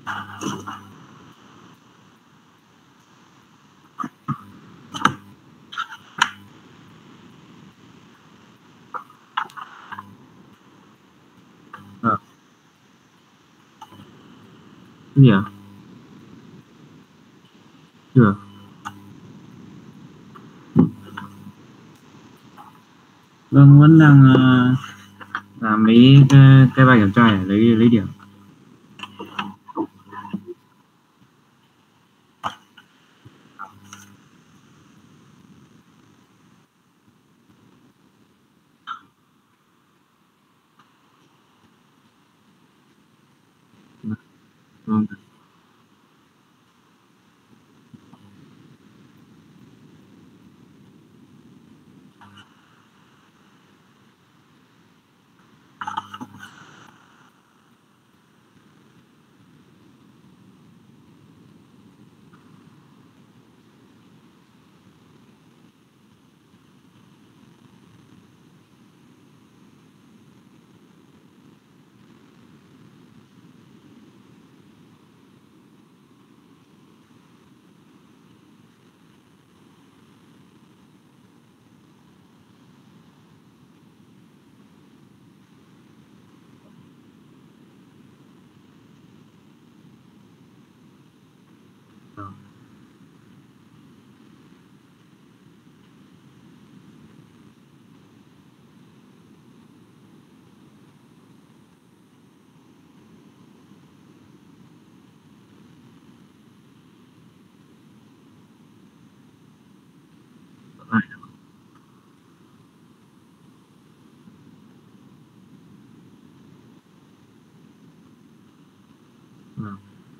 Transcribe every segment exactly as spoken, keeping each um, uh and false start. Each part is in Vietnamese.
À, cái gì ạ? Chưa. Vâng, vẫn đang uh, làm mấy cái, cái bài kiểm tra để lấy lấy điểm. Vâng. Vâng. Vâng.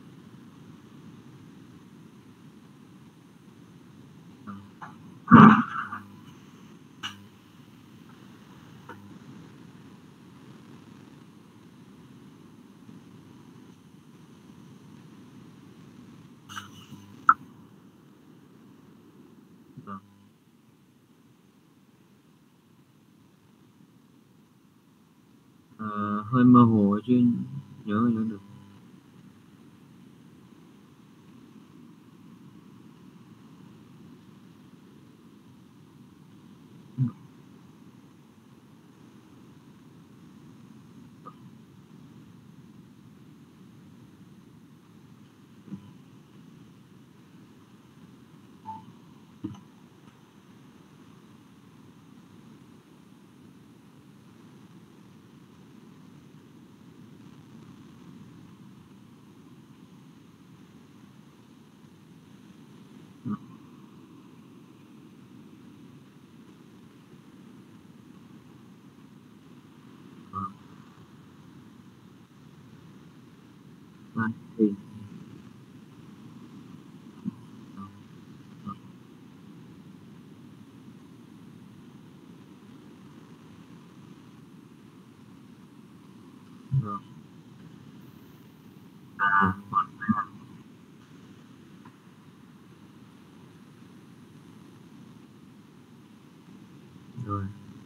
Vâng. Ờ, hơi mơ hồ chứ nhớ nhớ được. Vâng. Vâng. Thì vâng. À, rồi.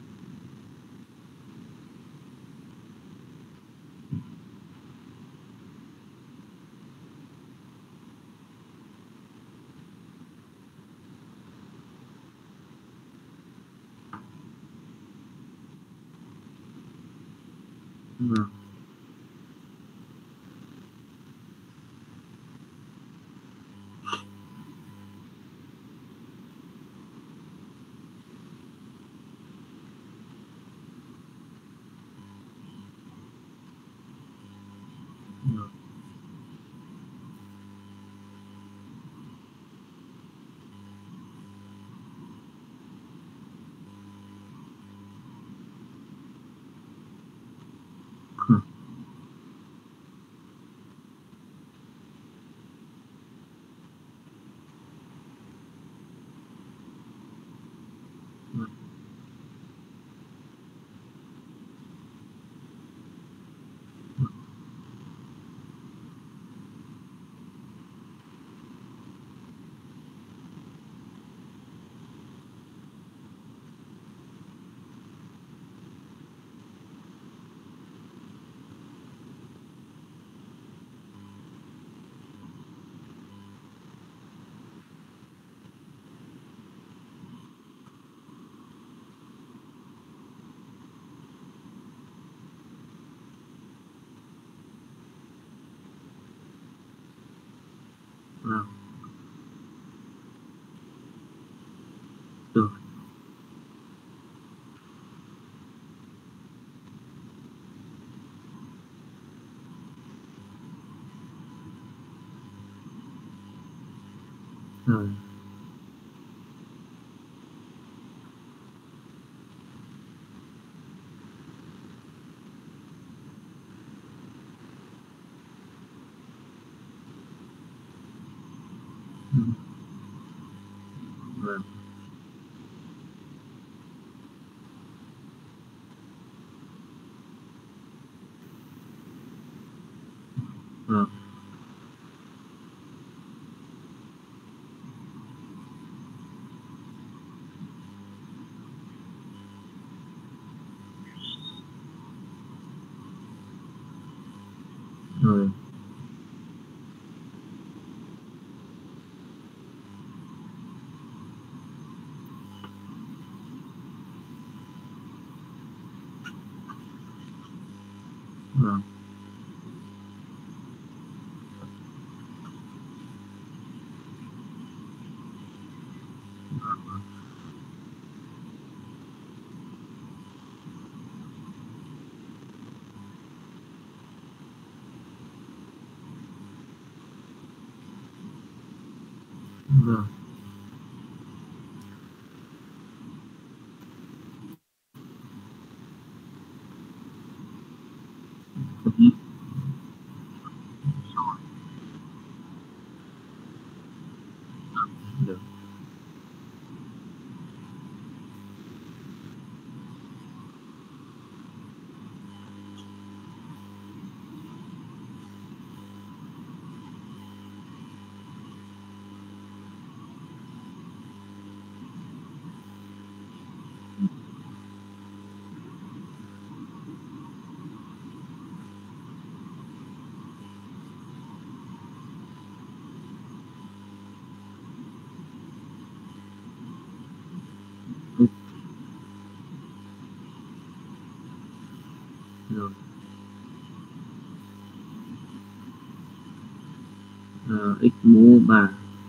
Vâng. Vâng. Vâng. Được. Rồi. Ừ. Vâng. Vâng. Rồi. Vâng. Vâng. Ừ. Được. Ừ. Rồi. Ờ, x mũ ba.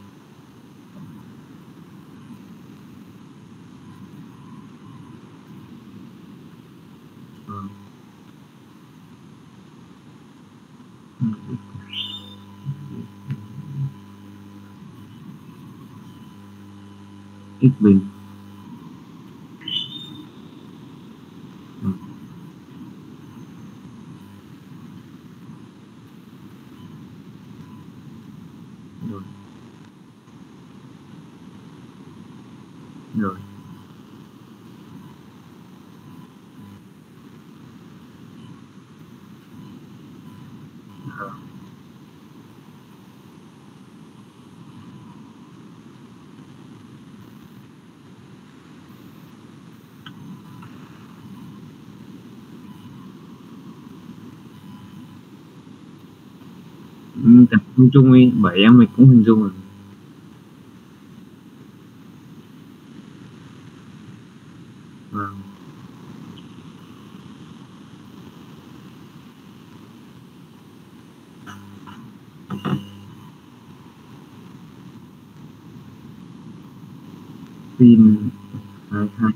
Vâng. Ừ. X bình. Ừ. Rồi. Rồi. Ờ. Ừ, tập trung chung đi, bảy em mình cũng hình dung rồi. Vâng. Pin hai hai.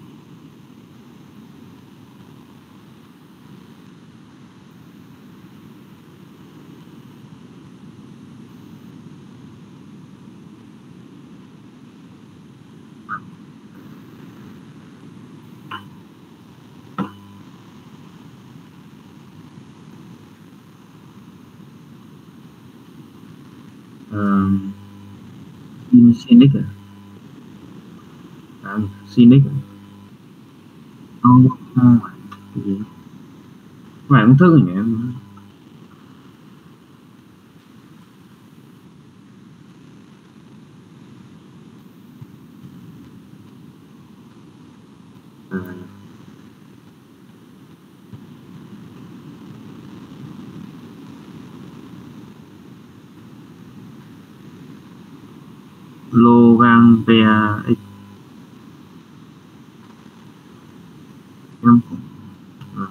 Ờ, pin Sinic à? À, Sinic à? Không, không phải. Cái gì? Phải không thức rồi nhỉ em? À, Logang pê a x năm. À,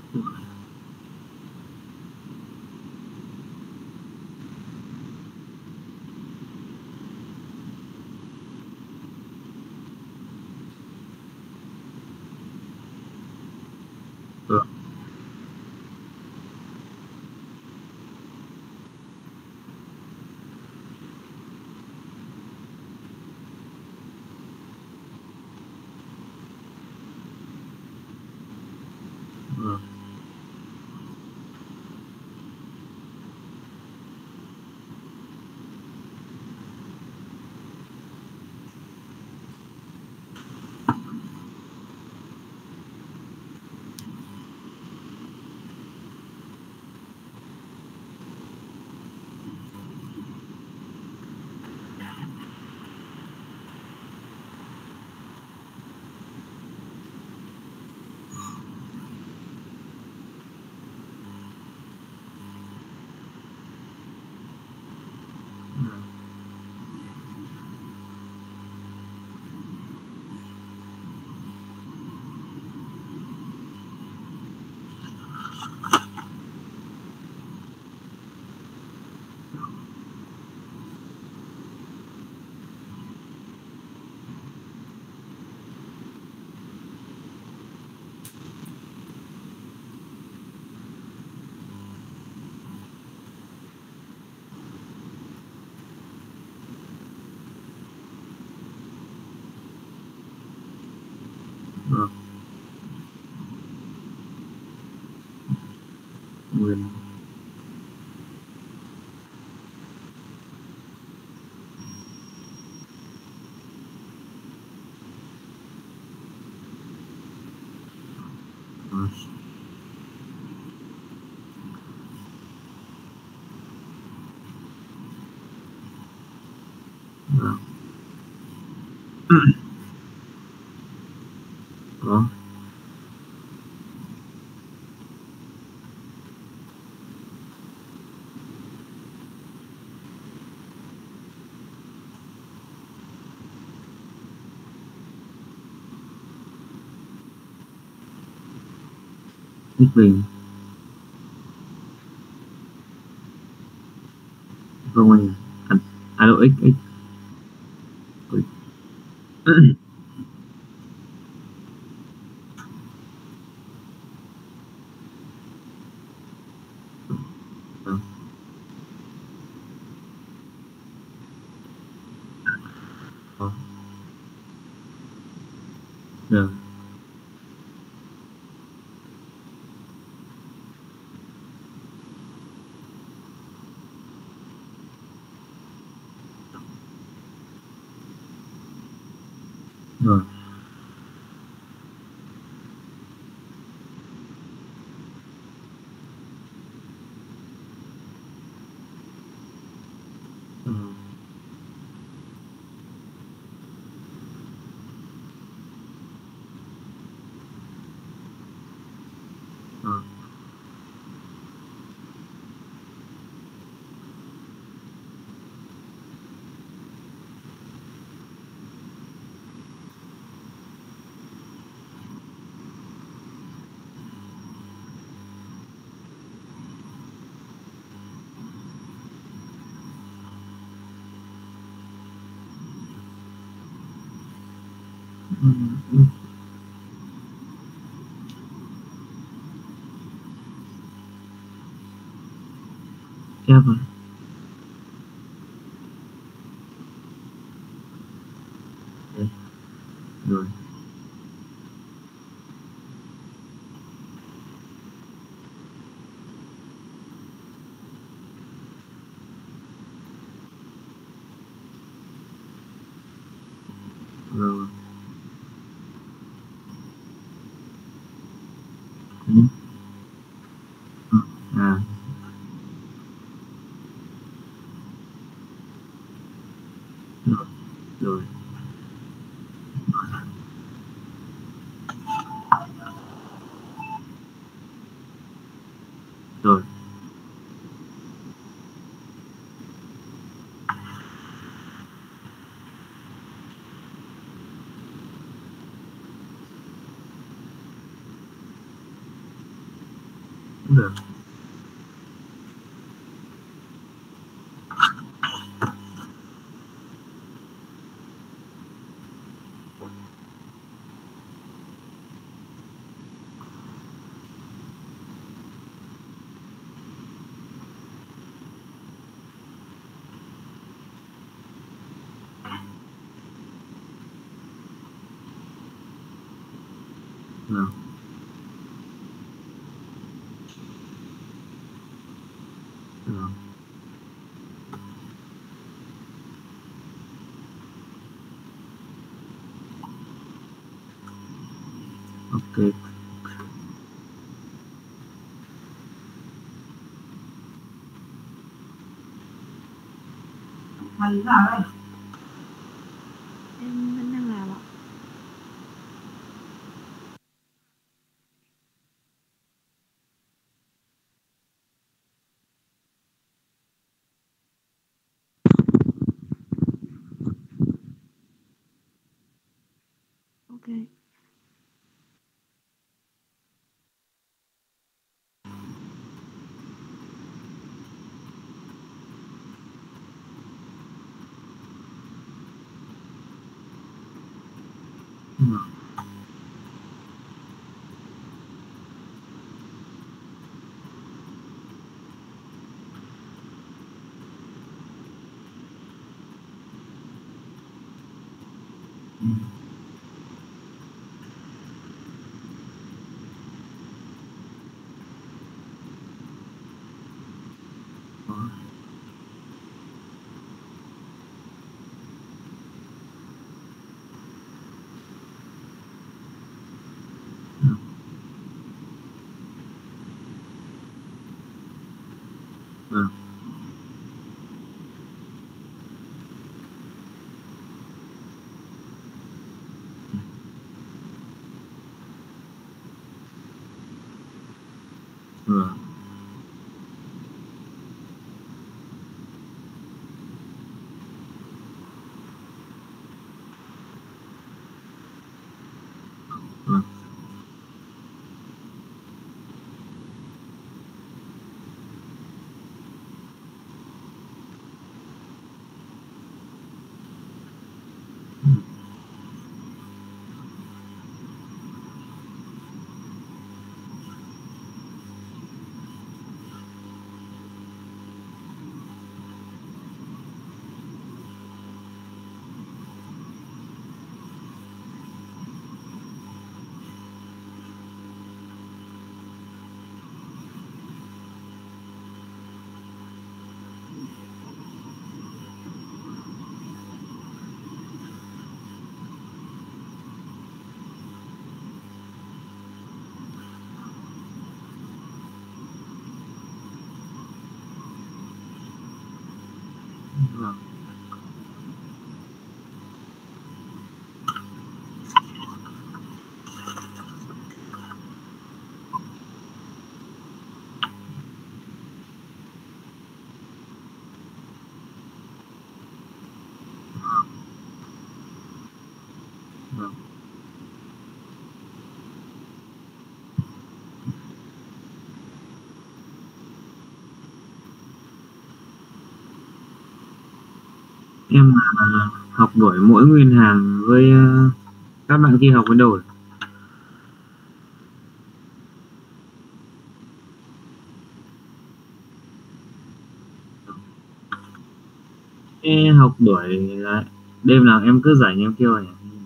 Được. Được. Được. Nguyên. Được. Được. Có. Thích mình. Không anh. À, alo x x. Ui. Được. Có. Được. Rồi. Ừ. Ừ. Ừ. Ừ. Ép rồi. Đấy. Rồi. Rồi. Ừ. Ừ. À. Rồi. Rồi. Rồi. cũng được. Vâng. Vâng. Ok. Mày làm đây. Em vẫn đang làm ạ. Ok. Vâng. Vâng. Vâng. Vâng. Vâng. Vâng. Vâng. Em là học đổi mỗi nguyên hàng với ờ, các bạn kia học với đổi. Em học đuổi là đêm nào em cứ rảnh em kêu này.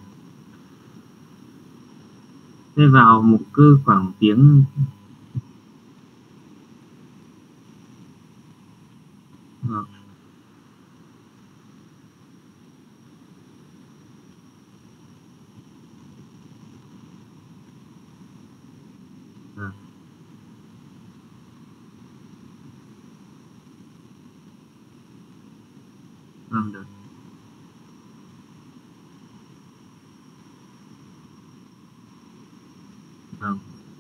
Thế vào một cứ khoảng tiếng. Vâng. Vâng. Vâng, được. Vâng.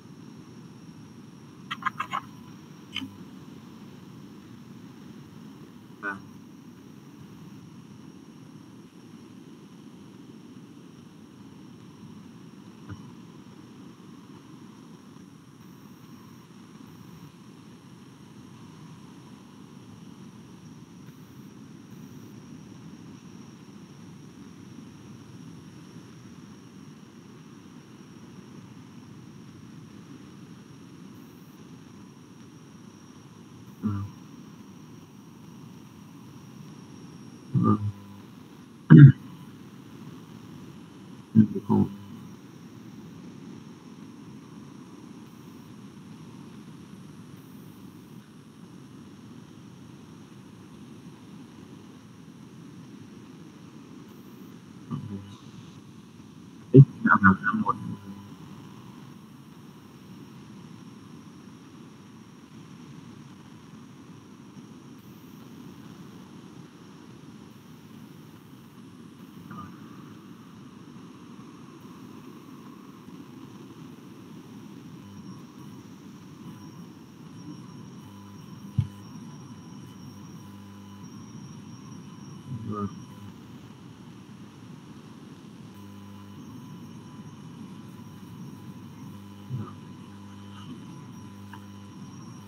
Vâng.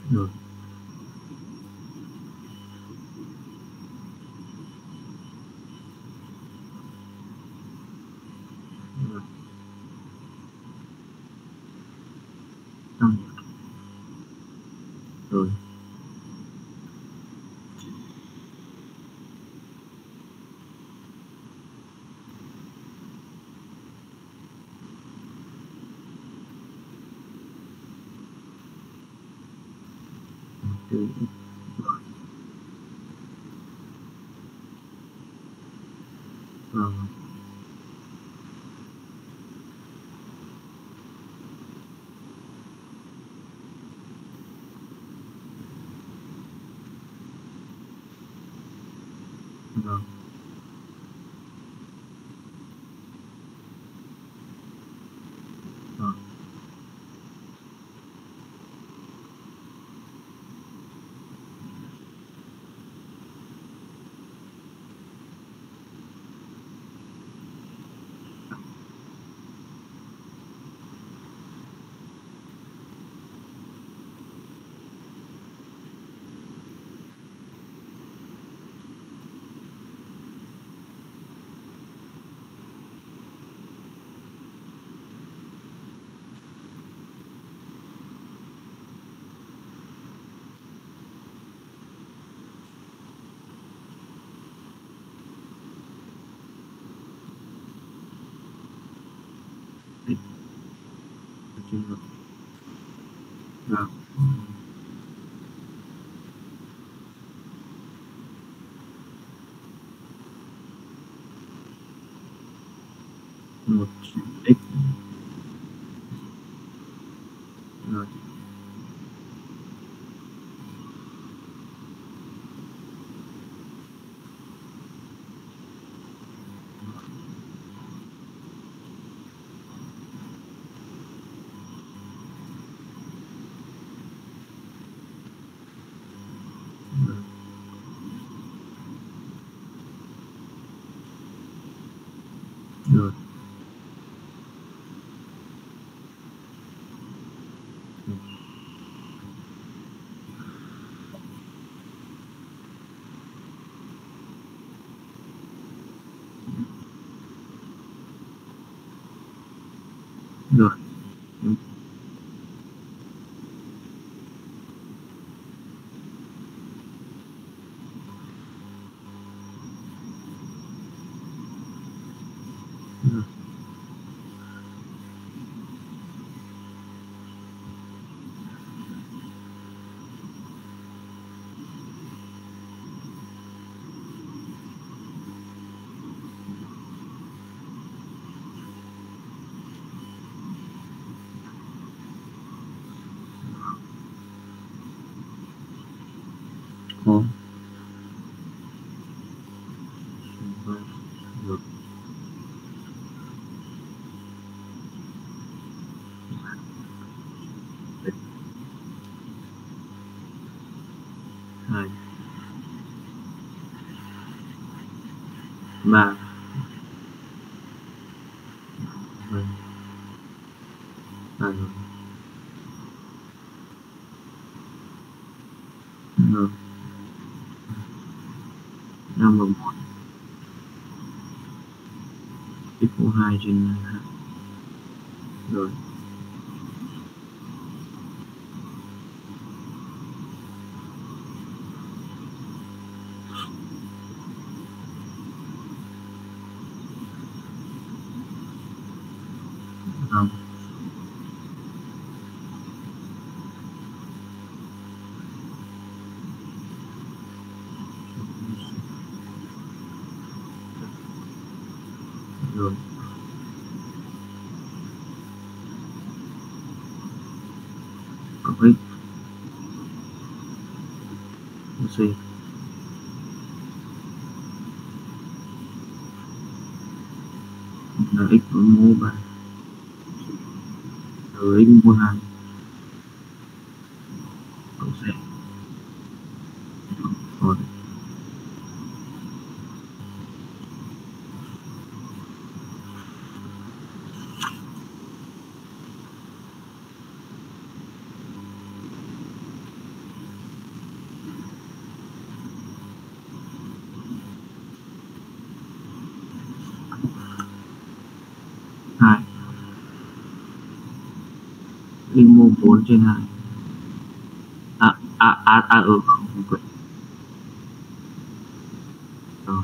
Rồi. Rồi. Xong. Rồi. Từ x. Rồi. Rồi. Rồi. X. Trên rồi. Rồi. Một x. Rồi. Rồi. Rồi. Rồi. Ừ. Rồi. Có. Rồi. Rồi. Hai. Ba. Rồi. Ba. Rồi. Rồi. Năm và một. X mũ hai trên hai. Rồi. Năm. Rồi. Cộng x. C. Là x mũ ba. Rồi x mũ hai. Cộng C. Rồi. x mũ bốn trên hai. À à à à ừ không quên. Rồi.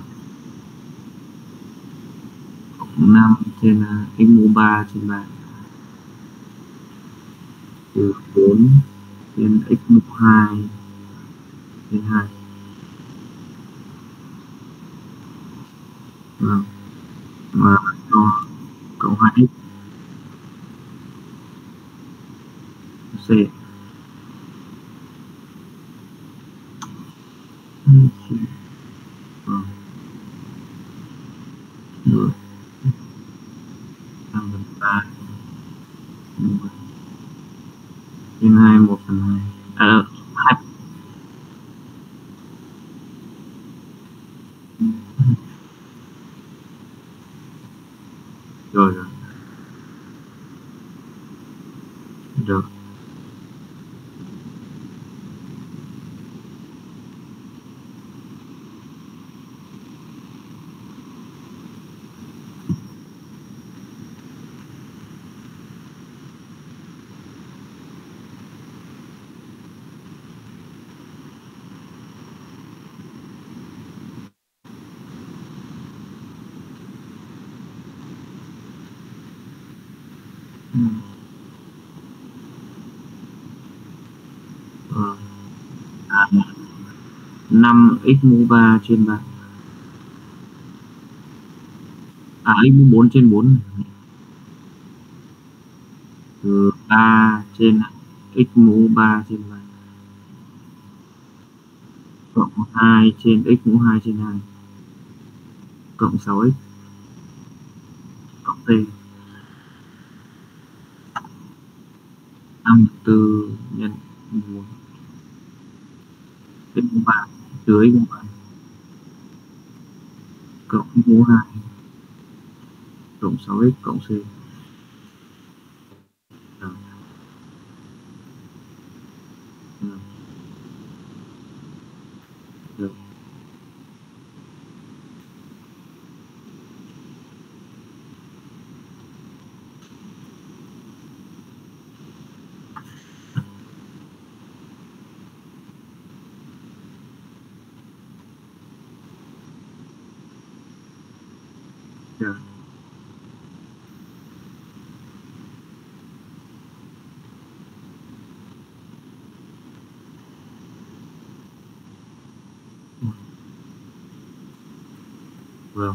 Cộng năm trên uh, x mũ ba trên ba. Trừ bốn trên x mũ hai trên hai. Vâng. Và cho cộng hai x c. Vâng. Rồi. năm phần ba trên hai một phần hai. À hai. Rồi rồi. Được. Ừ. Ờ. À, năm x mũ ba trên ba. À x mũ bốn trên bốn. Từ ba trên x mũ ba trên ba. Cộng hai trên x mũ hai trên hai. Cộng sáu x cộng t. năm tư nhân bốn x mũ ba trừ x mũ ba cộng x mũ hai cộng sáu x cộng c. Rồi. Rồi. Được. Được. Vâng.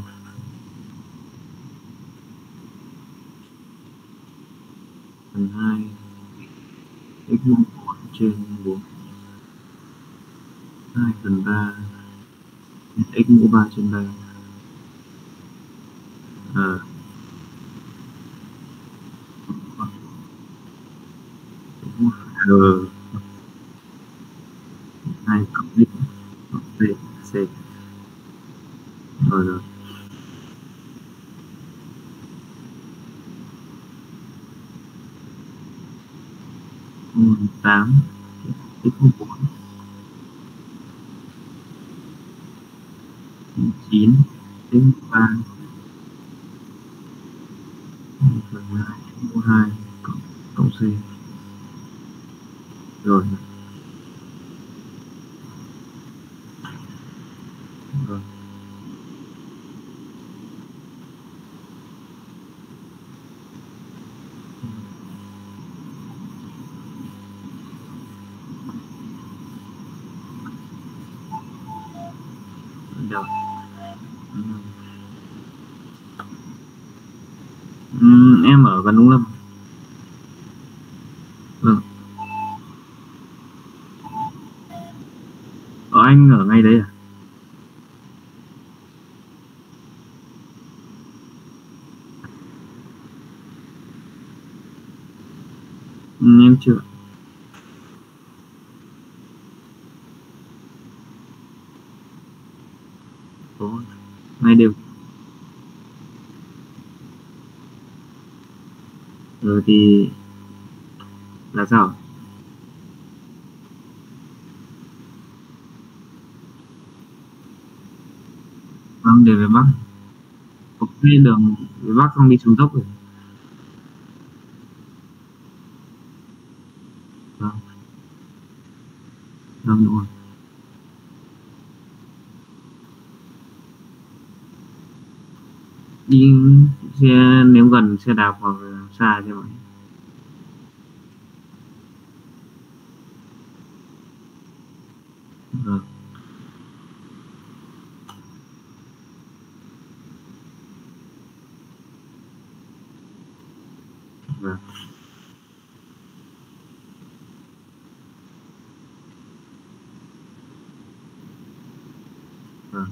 Phần hai x mũ một trên bốn. Hai phần ba x mũ ba trên ba. À. Rồi. Hai cộng x cộng c c. Rồi rồi. tám x mũ bốn chín x mũ ba phần hai x mũ hai cộng cộng c. Rồi. Rồi. Được. Ừ, em ở gần Ung Lâm. Vâng. Ở anh ở ngay đấy à? Ừ, em chưa. Có ngay đều. Rồi thì là sao? Vâng, để về Bắc. Có cái đường về Bắc không đi xuống dốc rồi. Vâng, vâng, đúng rồi. Đi xe nếu gần xe đạp hoặc là xa cho bạn. Vâng, vâng, vâng.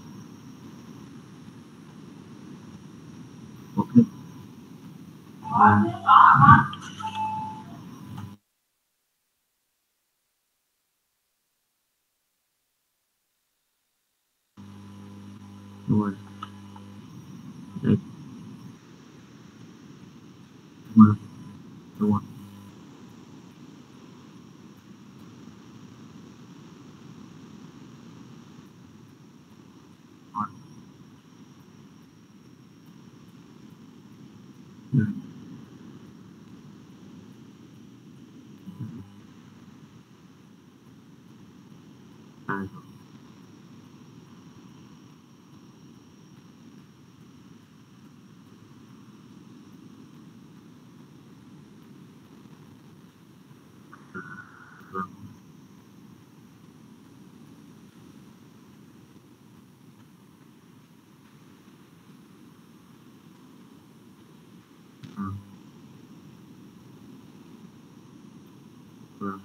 OK. Vâng, đúng rồi. Đấy, đúng rồi, đúng rồi. Rồi, ừm, à, vâng, vâng, vâng.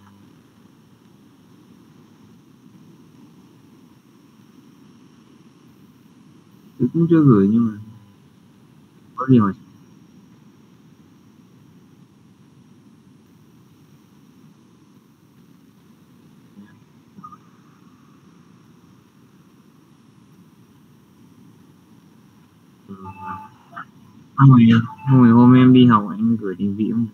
Tôi cũng chưa gửi nhưng mà có gì hỏi. Ừ, vâng. Xong rồi xong rồi hôm em đi học anh gửi định vị không?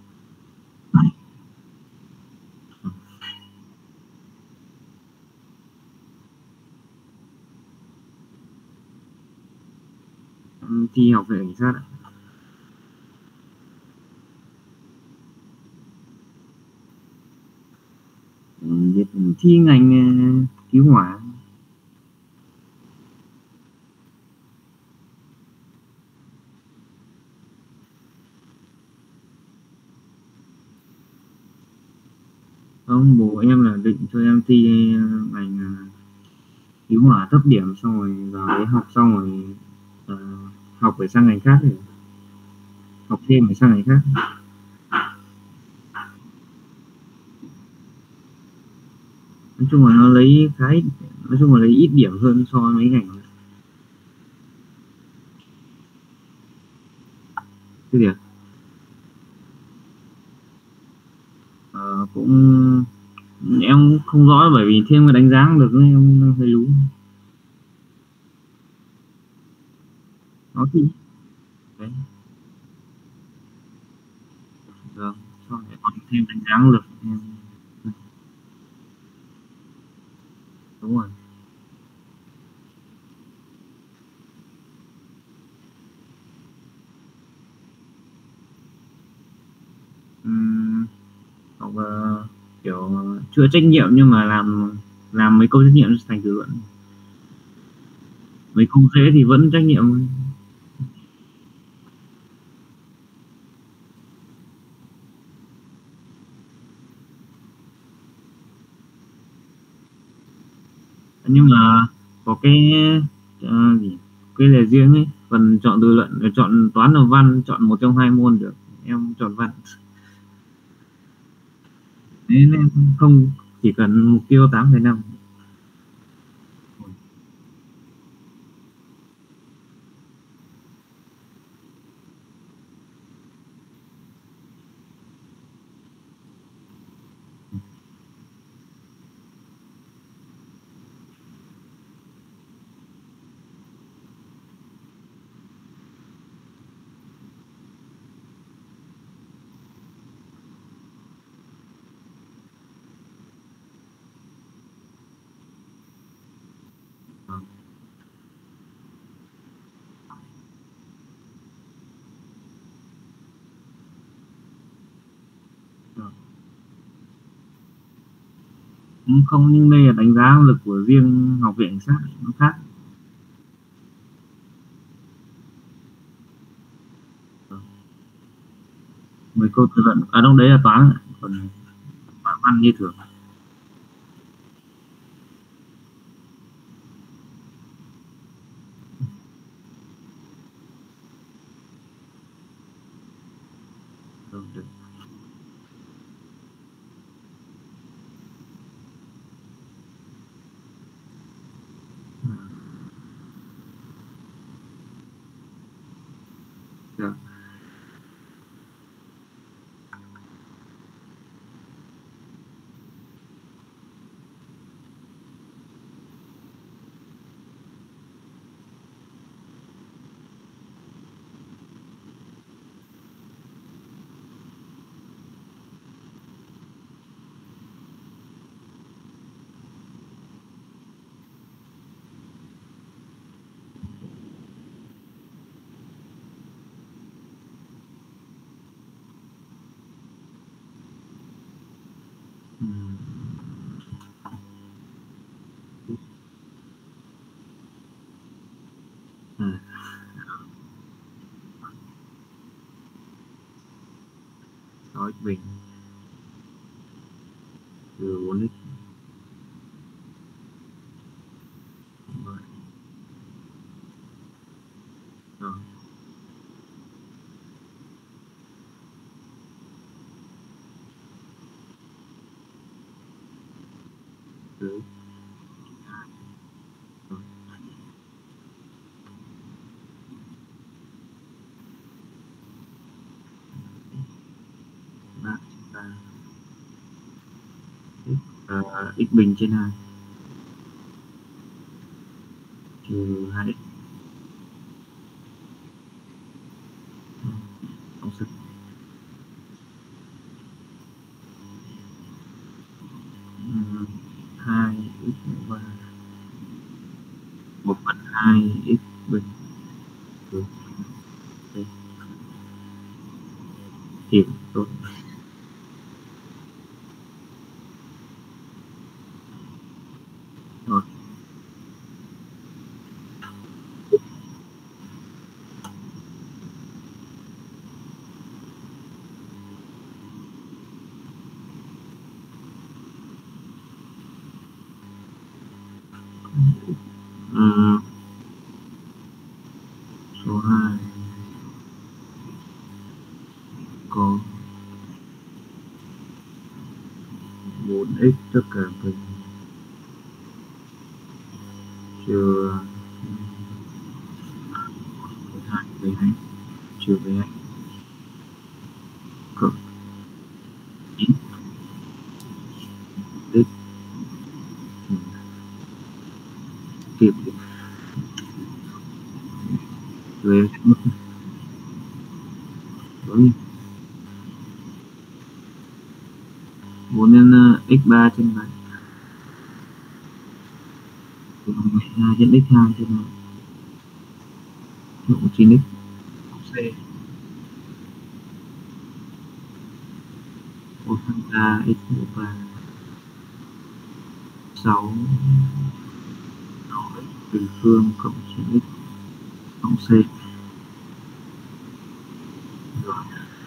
Em thi học viện cảnh sát ạ. Em biết thi ngành ờ, cứu hỏa. Không, bố em là định cho em thi ờ, ngành ờ, cứu hỏa thấp điểm xong rồi vào đấy học xong rồi ờ, học phải sang ngành khác thì học thêm phải sang ngành khác. Nói chung là nó lấy khá ít, nói chung là lấy ít điểm hơn so với mấy ngành cái gì ạ? Ờ, cũng em không rõ bởi vì thêm cái đánh giá không được nên em đang hơi lú. Nó thì đấy, vâng, sau này còn thêm đánh giá không được em. Đúng rồi. Ừm, học ờ, kiểu chữa trách nhiệm nhưng mà làm làm mấy câu trách nhiệm thành từ luận, mấy câu dễ thì vẫn trách nhiệm. Nhưng mà có cái ờ, gì cái là riêng ấy, phần chọn từ luận là chọn toán và văn, chọn một trong hai môn được, em chọn văn. Thế nên không, chỉ cần mục tiêu tám phẩy năm. Ừ, không, nhưng đây là đánh giá năng lực của riêng học viện cảnh sát nó khác. Mấy câu tự luận à đâu đấy là toán ạ. Còn toán văn như thường. Được, được. Được. Ừ. À, sáu x bình trừ bốn x. Rồi. Rồi. Trừ hai. Rồi. Ba trên ba x, à, x bình trên hai trừ hai x. Tổng sức ừ, hai x mũ ba một phần hai x bình. Được. Đây. Hiểu tốt. Rồi. Ừ, số hai có bốn x tất cả bình trừ mười hai mười hai trừ mười hai cộng chín x. Ừ, kịp về mức bốn bốn nhân ờ, x ba trên bảy cộng mười hai nhân x hai trên một cộng chín x. C một phần ba x mũ ba sáu x bình phương cộng chín x cộng c. Rồi.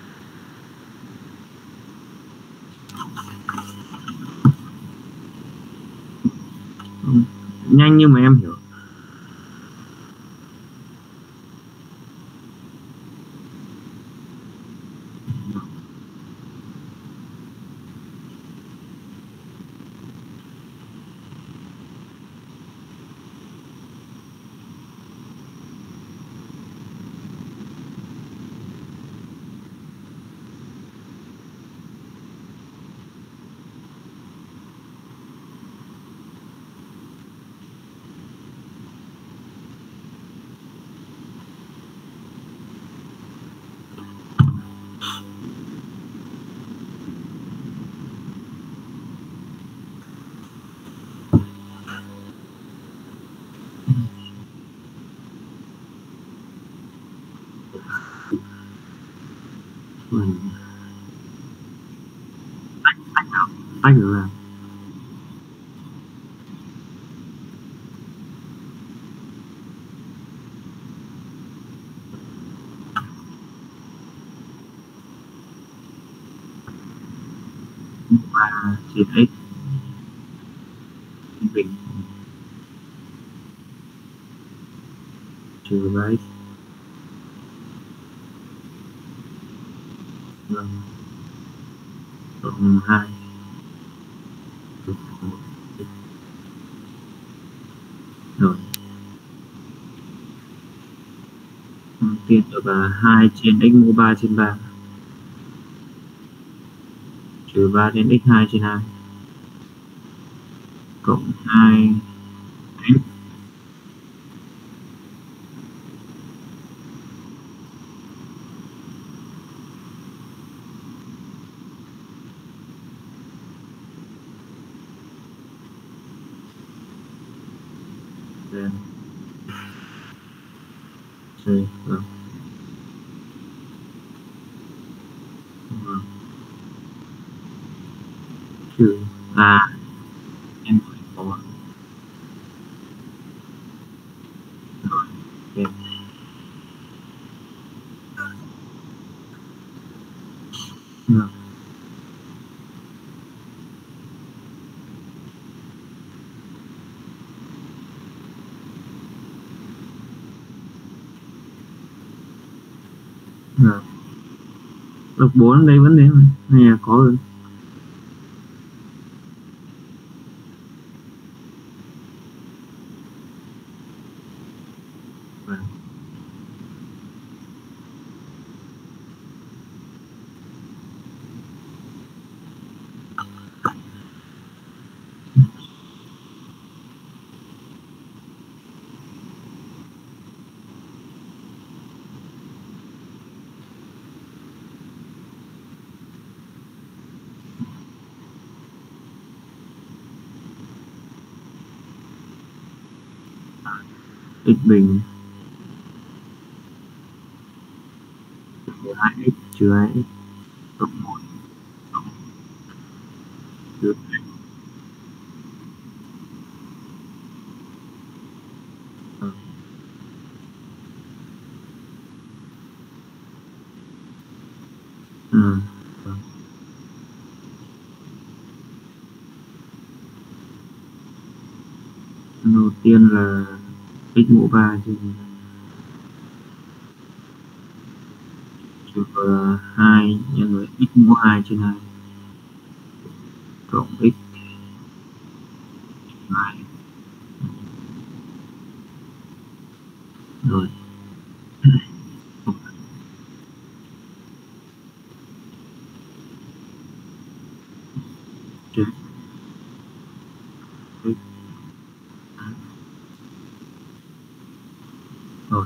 Ừ, nhanh nhưng mà em hiểu. Ừ. Tách được ra. ba trên x bình trừ ba x vâng cộng hai rồi tiên được là hai trên x mũ ba trên ba trừ ba trên x hai trên hai cộng hai x then c vâng vâng trừ à em phải có rồi ok vâng vâng đọc bốn đây vẫn thế mà hay là có hơn vâng x bình trừ hai x trừ hai x cộng một trừ vâng à, vâng. đầu tiên là x mũ ba trên trừ hai nhân với x mũ hai trên hai cộng x hai rồi trừ x rồi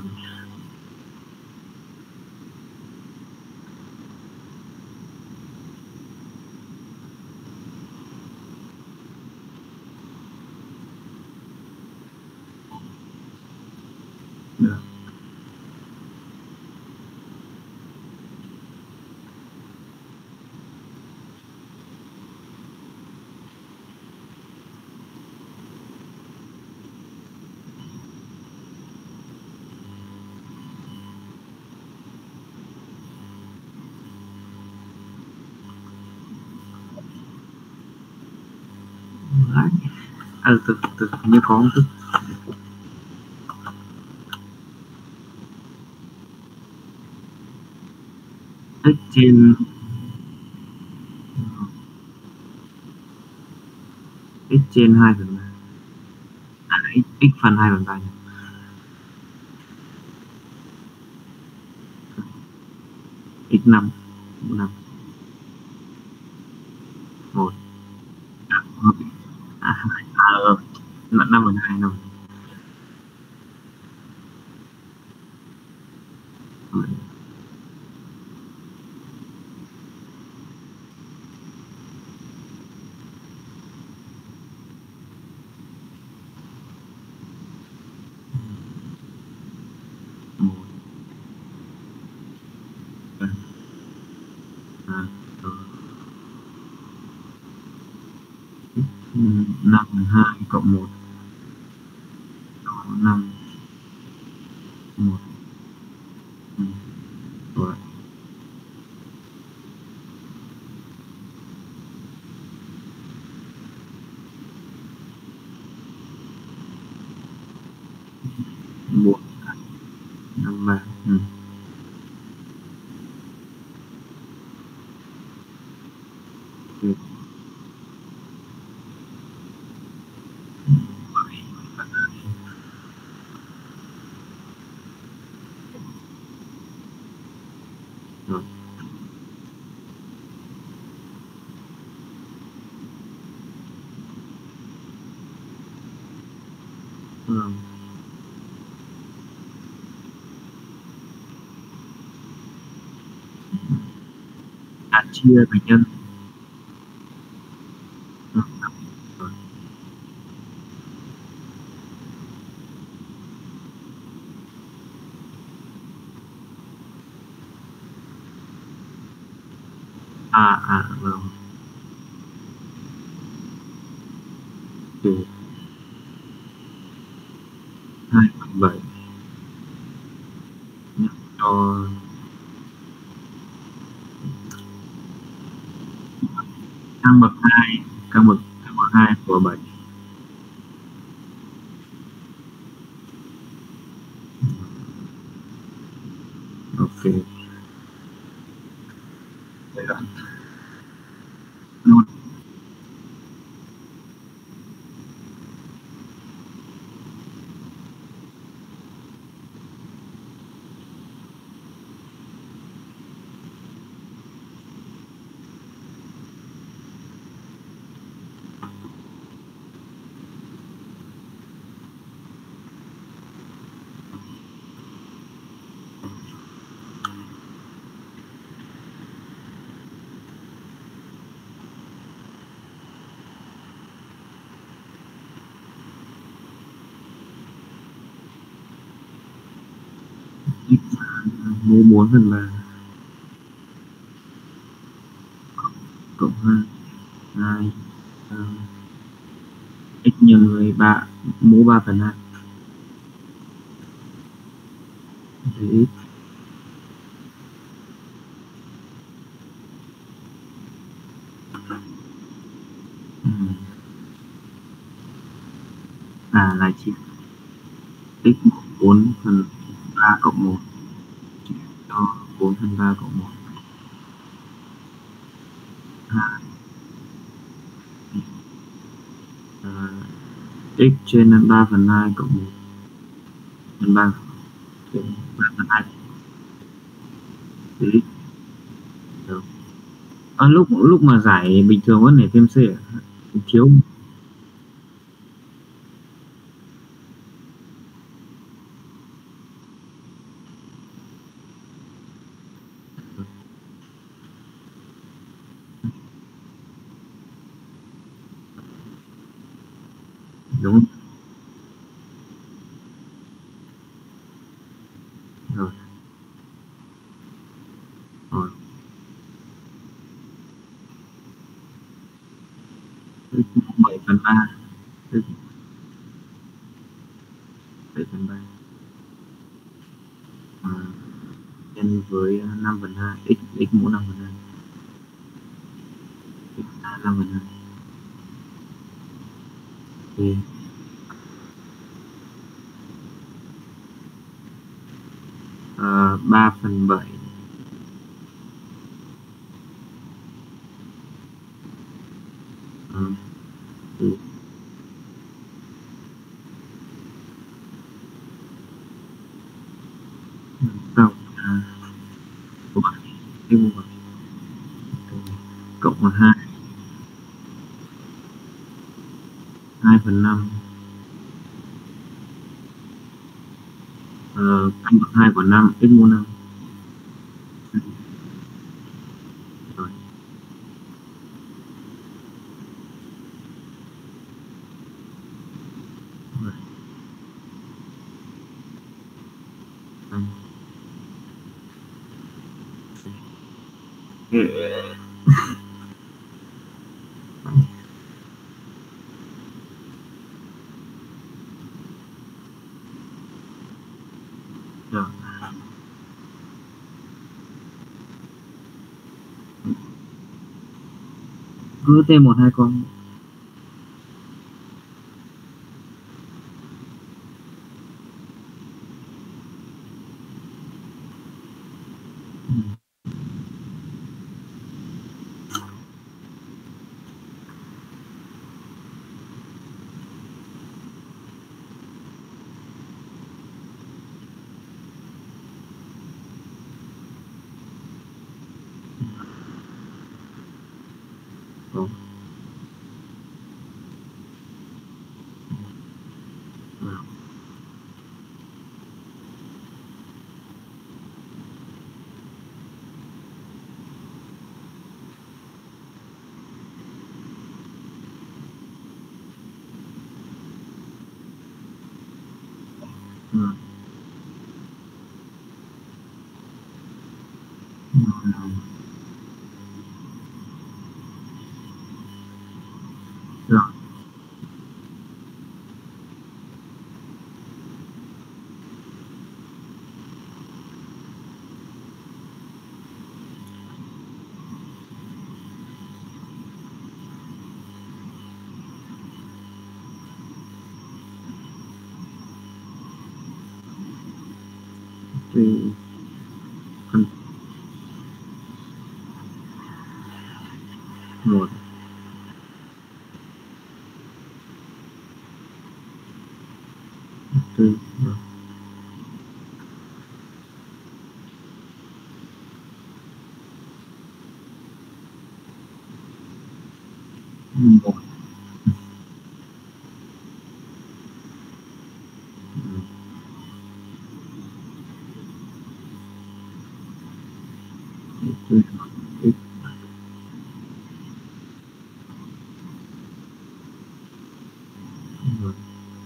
được Đấy. À, từ từ như có một tức x trên x trên hai phần ba à, x, x phần hai phần ba x năm năm một à, à, à, năm phần hai năm một à, năm hai cộng một năm một ừ. Rồi Ừ. Rồi. Ừ. À, chia thành nhân. Ừ. Rồi. À, à, vâng. Ừ. hai phần bảy nhân cho căn bậc hai, căn bậc căn bậc hai của bảy. Ok. Vậy là luôn. Mũ bốn phần ba cộng hai, hai x nhân với ba, mũ ba phần hai thì x. Ừ. À là chia x bốn phần ba cộng một cho bốn phần ba cộng một. hai à, x trên ba phần hai cộng một phần ba trên ba phần hai thì x được. À, lúc lúc mà giải bình thường vẫn để thêm c à? Thiếu. Đúng rồi. Rồi. X bảy phần ba, x bảy phần ba à, nhân với năm phần hai, x x mũ năm phần hai, x năm phần hai thì uh, ba phần bảy uh, thì cộng à, bảy x mũ bảy cộng là hai, hai phần năm uh, căn bậc hai của năm x mũ năm. Rồi. Rồi. Ừ. Rồi. Cứ thêm một hai con. Ừ. Ừ. Rồi. Thì phần một tư rồi. Một. Ừ. Tư. X. Rồi.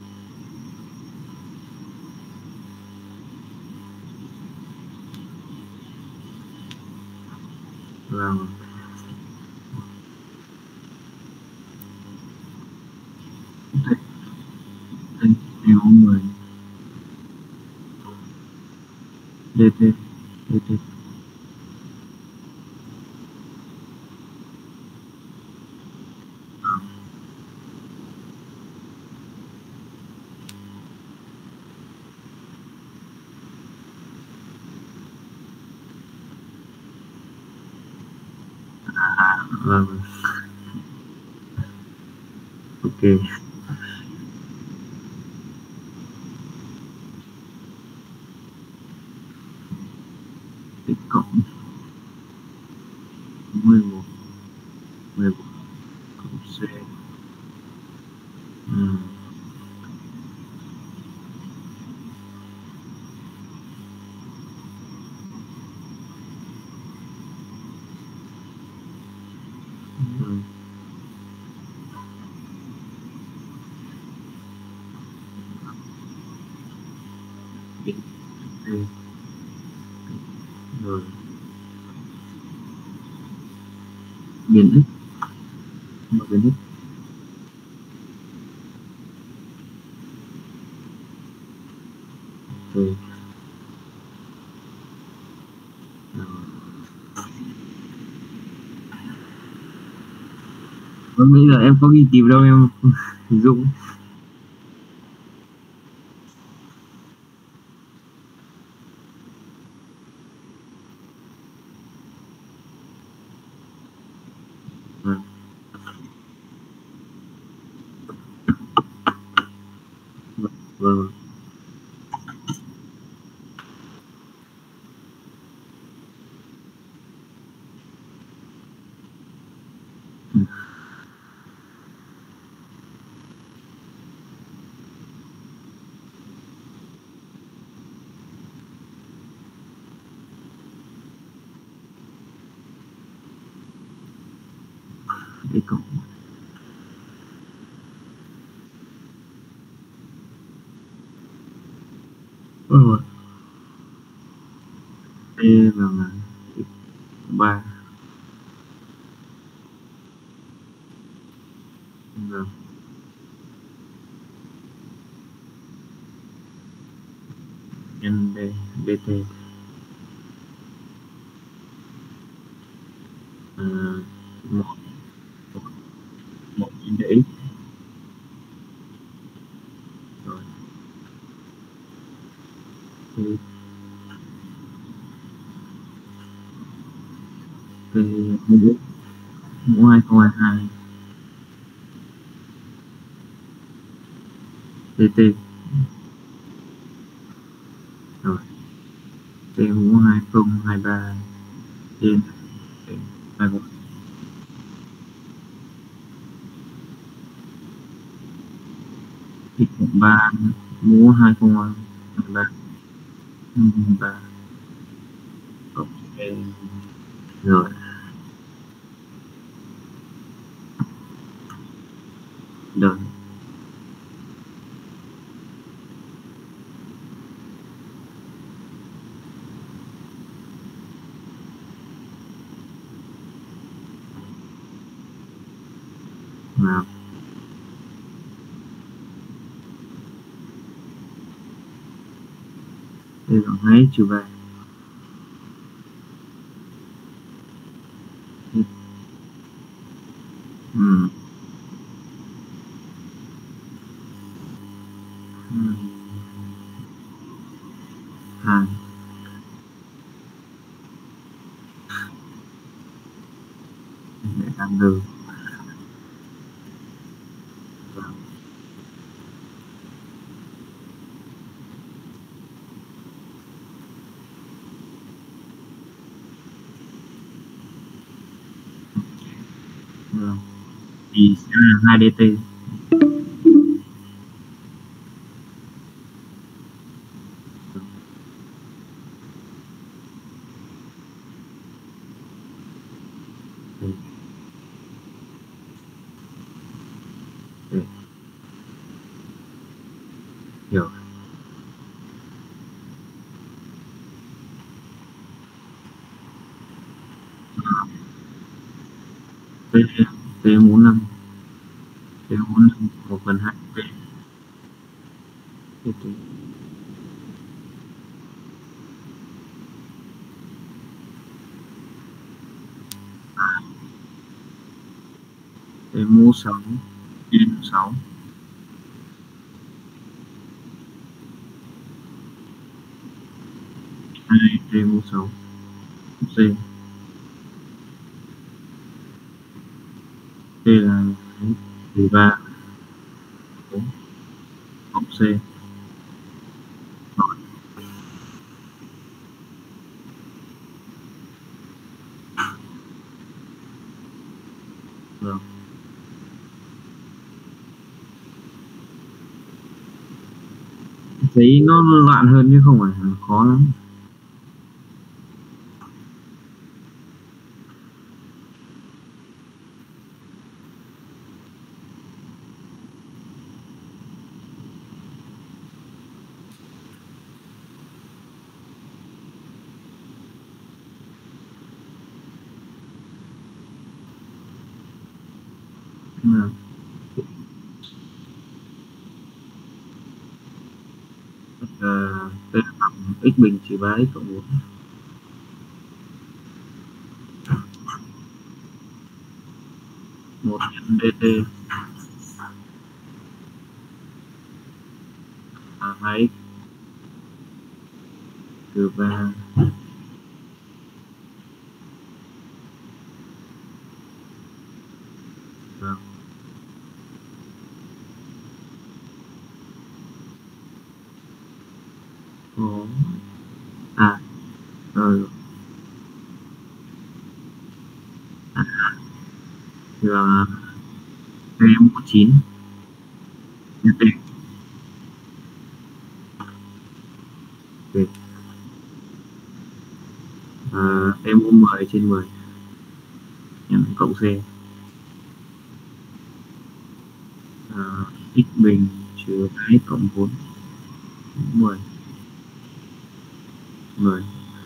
Vào đây đây đều người dt dt. Vâng. Ok. X cộng mười một mười một cộng c. Ừ. Ừ. Biến c. Rồi biến x. Một biến x. Rồi. Rồi. Vâng, bây giờ em có ghi kịp đâu, em hình dung. Vâng. Vâng. Ừ. X cộng. Ừ. T bằng là x ba. Vâng. Nhân d dt. À, một một nhân dx. Rồi. Thì thì mũ mũ hai không hai hai dt. Rồi. T mũ hai không hai ba trên hai một. X cộng ba mũ hai không hai ba ba. Ok. Rồi. Rồi. Nào, đây là hai trừ ba. Ừ. Ừ. Hai để ăn được. Ừ. Thì sẽ là hai dt. Ừ. Ừ. Hiểu. T t bốn năm, t bốn năm một phần hai t. T t t mũ sáu, trên sáu, hai t mũ sáu c. T là trừ ba, bốn cộng c. Rồi. Rồi. Thấy nó loạn hơn chứ không phải là khó lắm. Ừ. Ờ, t bằng x bình trừ ba x cộng bốn. Một nhân dt là hai x trừ ba. Vâng. Có. À rồi. À, là t mũ chín dt. Ok. À, t mũ mười trên mười nhân cộng c. À, x bình trừ ba x cộng bốn, mười, mười.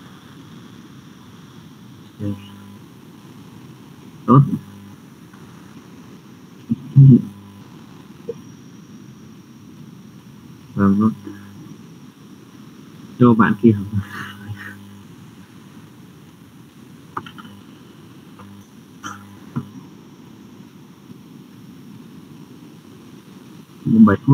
Ok. Tốt. Vâng, tốt. Cho bạn kia học bảy phút.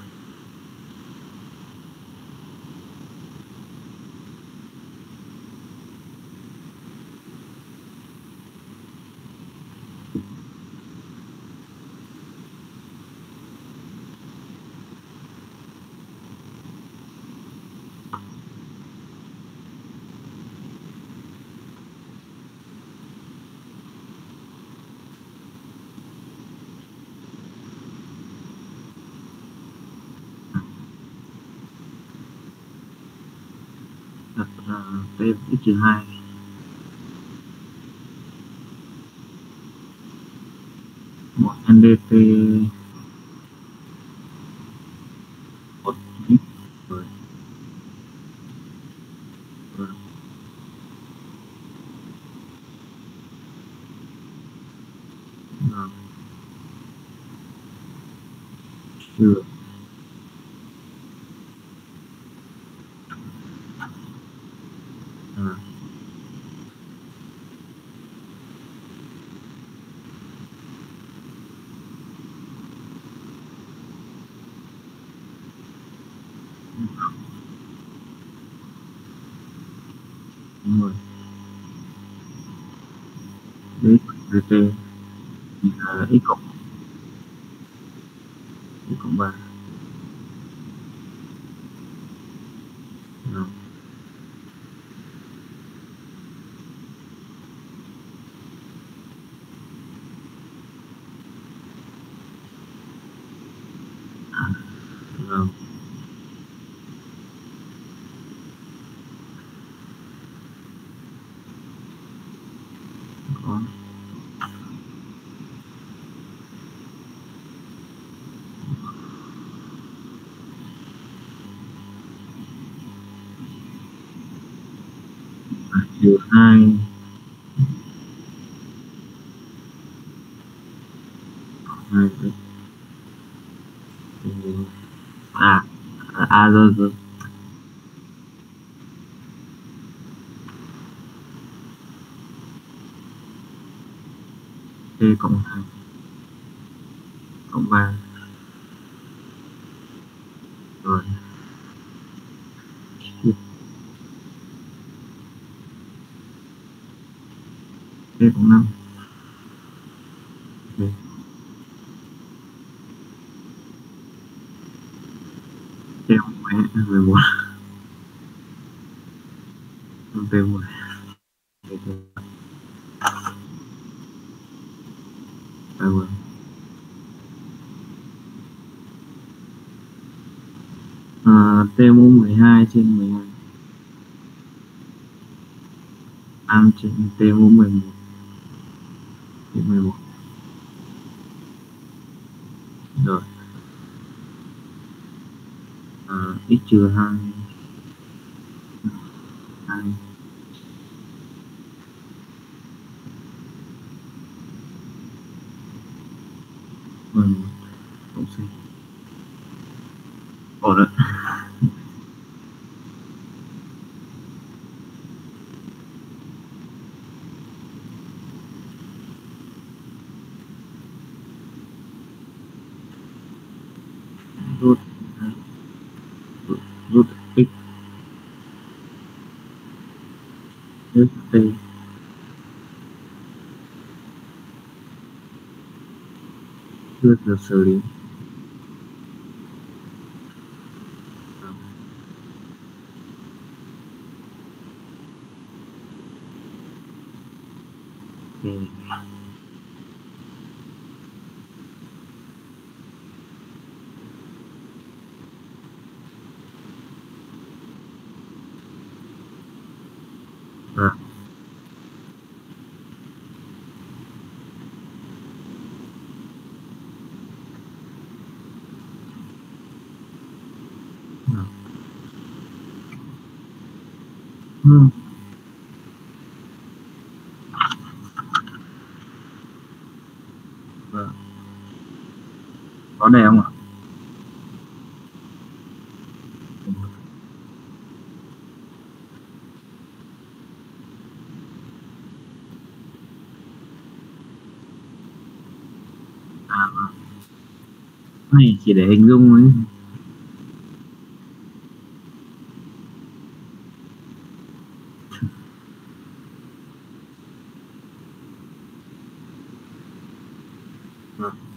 Đặt uh, t x trừ hai, một nhân dt một x. Rồi. Rồi. Rồi. Ừ. À, đúng rồi. Đấy, vê tê thì là x cộng x cộng ba. Rồi. Rồi. Có trừ hai hai đấy. Ừ. À, à, à rồi rồi. T cộng hai cộng ba. Rồi. T cộng năm. Ok. T cộng mười một. T mười. À, rồi. À, T mũ mười hai trên mười hai. Am trên T mũ mười một trên mười một. Rồi. À, x trừ hai hai mười một cộng c. Ổn đấy. Rút rút, rút x rút t. Chưa được xử lý. Ok. À, à. Ừ. Vâng. Có đề không ạ? À, vâng. Này chỉ để hình dung ấy. Vâng.